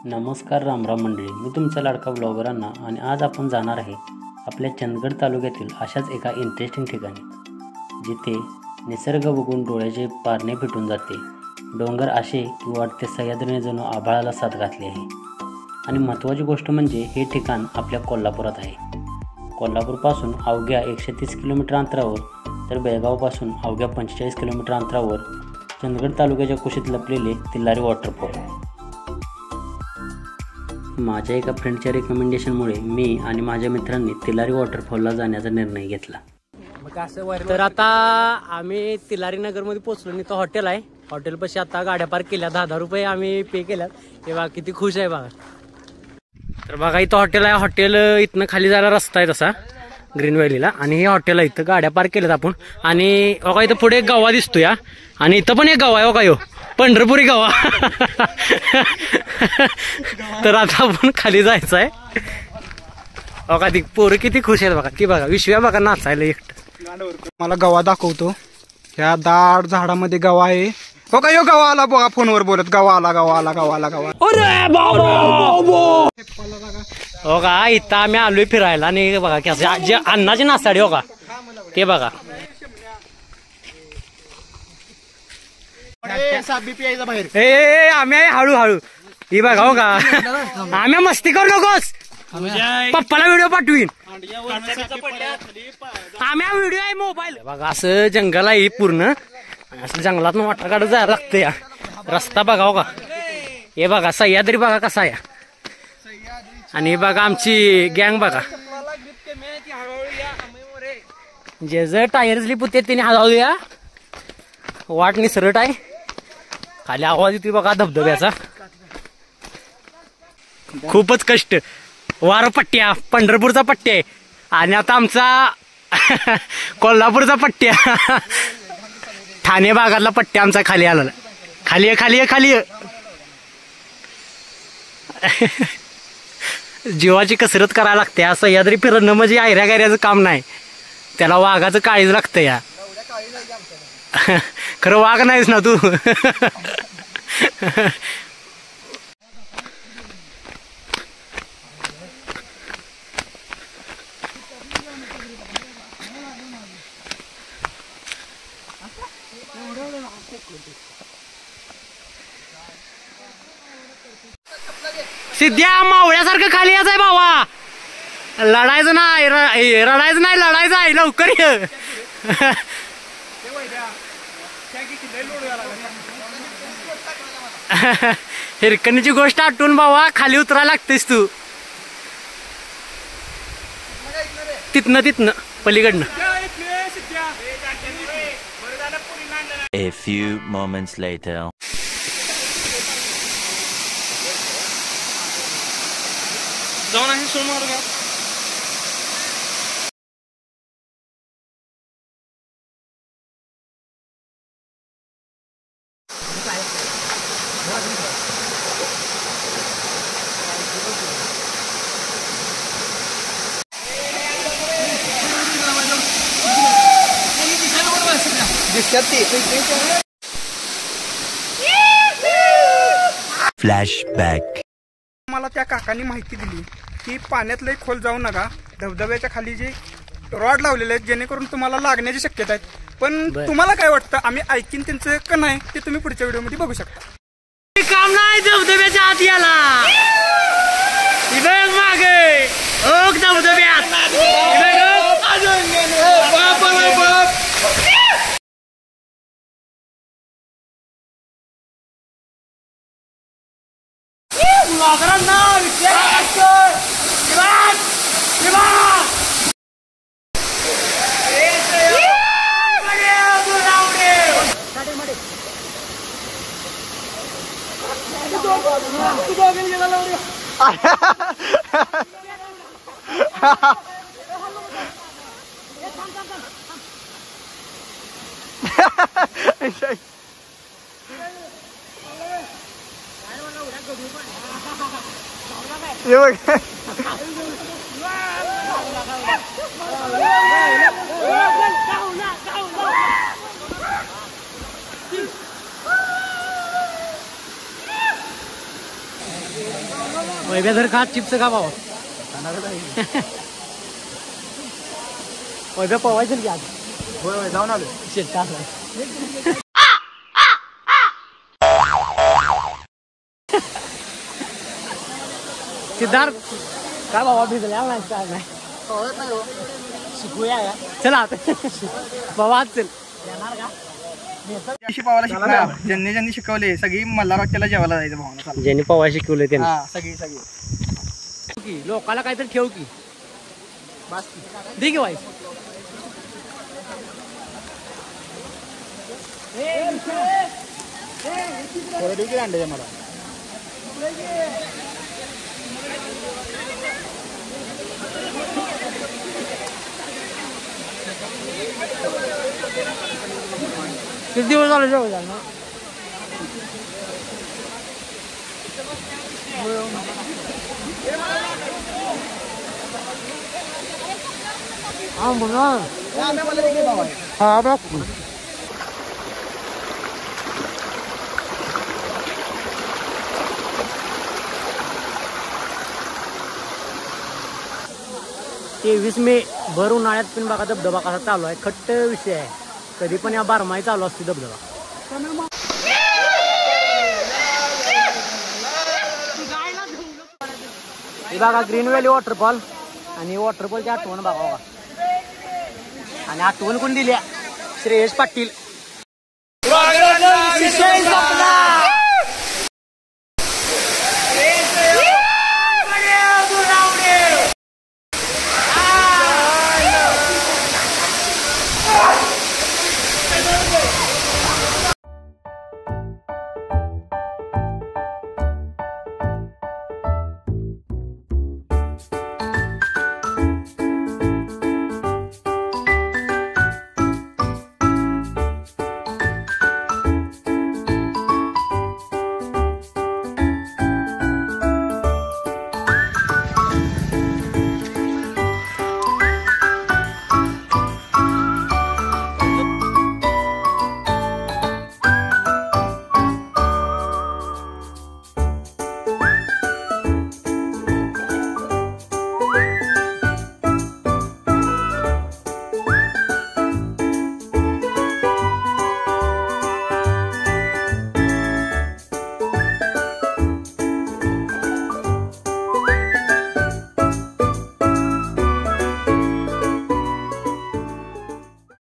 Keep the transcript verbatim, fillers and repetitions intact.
नमस्कार रामराम मंडळी, मी तुमचा लाडका ब्लॉगर अण्णा आणि आज आपण जाणार आहे आपल्या चंदगड तालुक्यातील अशाच एका इंटरेस्टिंग ठिकाणी जिथे निसर्ग बघून डोळ्याचे पारणे फिटून जाते। डोंगर असे की वाटते सह्याद्रीने जणू आभाळाला साथ घातली आहे। आणि महत्त्वाची गोष्ट म्हणजे हे ठिकाण आपल्या कोल्हापुरात आहे। कोल्हापूरपासून अवघ्या एकशे तीस किलोमीटर अंतरावर तर बेळगावपासून अवघ्या पंचेचाळीस किलोमीटर अंतरावर चंदगड तालुक्याच्या कुशीत लपलेले तिल्लारी वॉटरफॉल। माझ्या एका फ्रेंडच्या रिकमेंडेशनमुळे मी आणि माझ्या मित्रांनी तिलारी वॉटरफॉलला जाण्याचा निर्णय घेतला। तर आता आम्ही तिलारी नगरमध्ये पोहोचलो आणि तो हॉटेल आहे। हॉटेलपाशी आता गाड्या पार्क केल्या, दहा दहा रुपये आम्ही पे केल्यात। हे बघा किती खुश आहे बघा। तर बघा इथं हॉटेल आहे। हॉटेल इथनं खाली जायला रस्ता आहे तसा ग्रीन व्हॅलीला आणि हे हॉटेल आहे। इथं गाड्या पार्क केल्यात आपण आणि बघा इथं पुढे एक गावा दिसतो या आणि इथं पण एक गाव आहे बघा, यो पंढरपुरी गावा। तर आता आपण खाली जायचं आहे। बघा ती पोरं किती खुश आहेत बघा, ती बघा विश्व्या बघा नाचायला एकटं। मला गवा दाखवतो। ह्या दाट झाडामध्ये गवा आहे। हो का, यो गवा आला बघा, फोनवर बोलत गवा आला गवा आला गवा आला गवा। हो का, इथं आम्ही आलोय फिरायला आणि बघा की जे अन्नाची नासाडी हो का ते बघा। ए आम्ही हळूहळू ही बघा हो का, आम्ही मस्ती करू नकोस, पप्पाला व्हिडिओ पाठवीन। आम्ही व्हिडिओ आहे मोबाईल बघा। असं जंगल आहे पूर्ण, असं जंगलात वाटा काढत जायला लागतं या। रस्ता बघा हो का, हे बघा सह्याद्री बघा कसा आहे आणि हे बघा आमची गँग बघा। जे जे टायर स्लिप होते त्याने हळूया, वाट निसरट आहे, खाली आवाज येतोय बघा धबधब्याचा। खूपच कष्ट, वार पट्ट्या पंढरपूरचा पट्ट्या आहे आणि आता आमचा कोल्हापूरचा पट्ट्या, ठाणे भागातला पट्ट्या आमचा खाली आला। खाली आहे खाली आहे खाली आहे। जीवाची कसरत करायला लागते। असं सह्याद्री फिरणं म्हणजे आयऱ्या गायऱ्याचं काम नाही, त्याला वाघाचं काळीज लागतं या। खरं वाघ नाहीस ना तू। सिद्ध्या मावळ्यासारखं खाली यायचं आहे भावा, लढायचं नाही रडायचं नाही लढायचं आहे, लवकर ये। हिरकणीची गोष्ट आठवून भावा खाली उतरायला लागतेस तू, तिथनं तिथनं पलीकडनं। A few moments later. जाऊन आहे सोमवार का Flashback. मला त्या काकांनी माहिती दिली की पाण्यात लई खोल जाऊ नका, धबधब्याच्या खाली जे रॉड लावलेले आहेत जेणेकरून तुम्हाला लागण्याची शक्यता आहे। पण तुम्हाला काय वाटतं, आम्ही ऐकीन त्यांचं का नाही ते तुम्ही पुढच्या व्हिडिओ मध्ये बघू शकता। काम नाही धबधब्याच्या आत याला मागे धबधब्यात ये बघ वैभ्या जर खा चिप्स का भावा वैभ्या पवायचं की आज जाऊन आलो शेत सिद्धार्थ काय भावा भिजल्या नाही काय नाही शिकूया का चला आता बाबा आज चल शिकवायला शिकणार ज्यांनी ज्यांनी शिकवले सगळी मल्हार वाट्याला जेवायला जायचं भावना ज्यांनी पवा शिकवले त्यांनी सगळी सगळी लोकाला काहीतरी ठेव की दे की वाईस अंड्याच्या मला किती दिवस झाले जेवण झालं ना हा बघा हा बघ तेवीस मे भर उन्हाळ्यात पण बघा धबधबा कसा चालू आहे खट्ट विषय आहे कधी पण या बारमाही चालू असते धबधबा हे बघा ग्रीन व्हॅली वॉटरफॉल आणि वॉटरफॉलची आठवण बघा बघा आणि आठवण कोण दिली श्रेयस पाटील